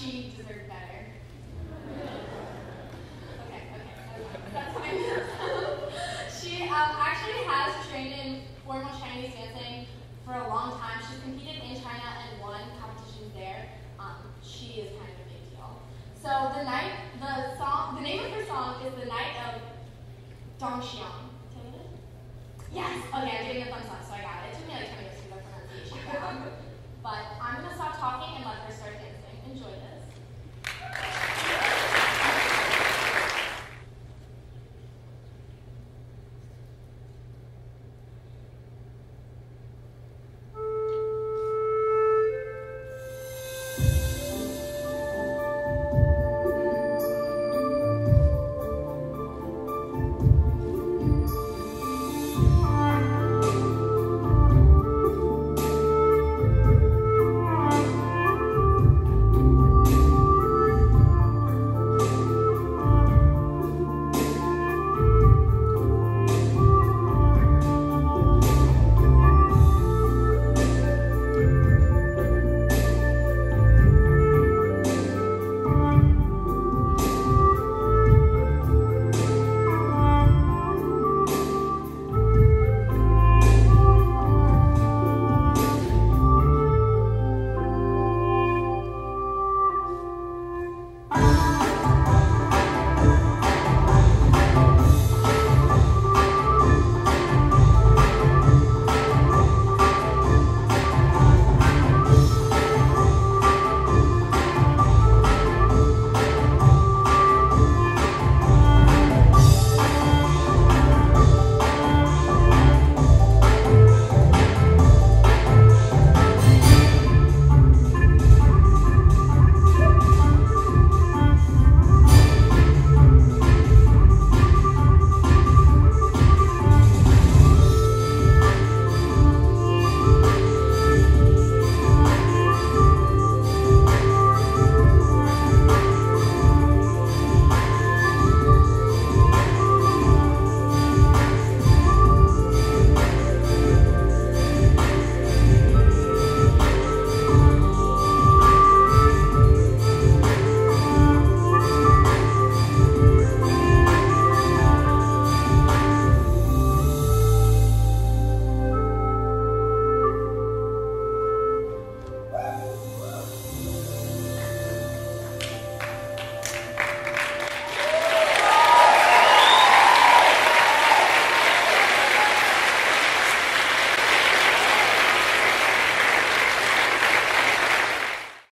she deserved better. Okay, that's fine. She actually has trained in formal Chinese dancing for a long time. She's competed in China and won competitions there. She is kind of a big deal. So the name of her song is The Night of Dongxiang. Yes, okay, I'm getting a thumbs up.